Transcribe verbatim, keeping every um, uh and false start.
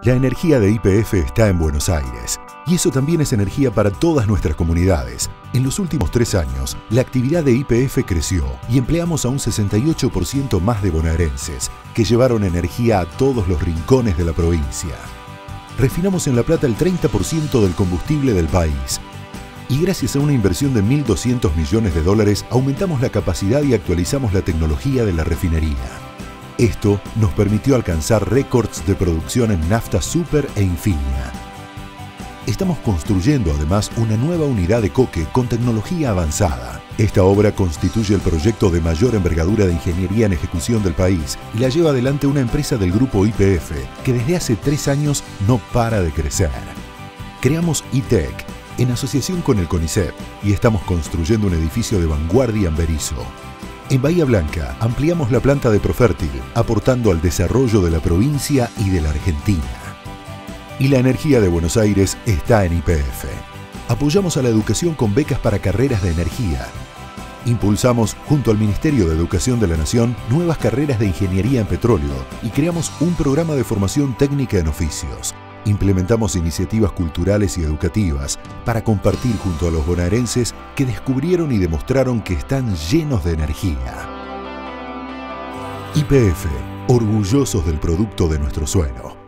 La energía de Y P F está en Buenos Aires, y eso también es energía para todas nuestras comunidades. En los últimos tres años, la actividad de Y P F creció y empleamos a un sesenta y ocho por ciento más de bonaerenses, que llevaron energía a todos los rincones de la provincia. Refinamos en La Plata el treinta por ciento del combustible del país. Y gracias a una inversión de mil doscientos millones de dólares, aumentamos la capacidad y actualizamos la tecnología de la refinería. Esto nos permitió alcanzar récords de producción en nafta super e infinia. Estamos construyendo además una nueva unidad de coque con tecnología avanzada. Esta obra constituye el proyecto de mayor envergadura de ingeniería en ejecución del país y la lleva adelante una empresa del grupo Y P F que desde hace tres años no para de crecer. Creamos I T E C en asociación con el CONICET y estamos construyendo un edificio de vanguardia en Berisso. En Bahía Blanca ampliamos la planta de Profértil, aportando al desarrollo de la provincia y de la Argentina. Y la energía de Buenos Aires está en Y P F. Apoyamos a la educación con becas para carreras de energía. Impulsamos, junto al Ministerio de Educación de la Nación, nuevas carreras de ingeniería en petróleo y creamos un programa de formación técnica en oficios. Implementamos iniciativas culturales y educativas para compartir junto a los bonaerenses que descubrieron y demostraron que están llenos de energía. Y P F, orgullosos del producto de nuestro suelo.